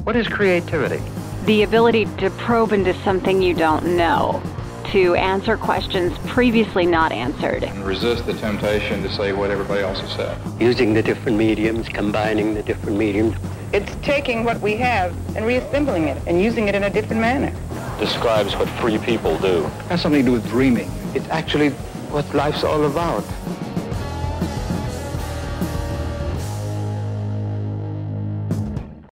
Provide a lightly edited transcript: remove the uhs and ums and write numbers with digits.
What is creativity? The ability to probe into something you don't know, to answer questions previously not answered. And resist the temptation to say what everybody else has said. Using the different mediums, combining the different mediums. It's taking what we have and reassembling it and using it in a different manner. Describes what free people do. It has something to do with dreaming. It's actually what life's all about.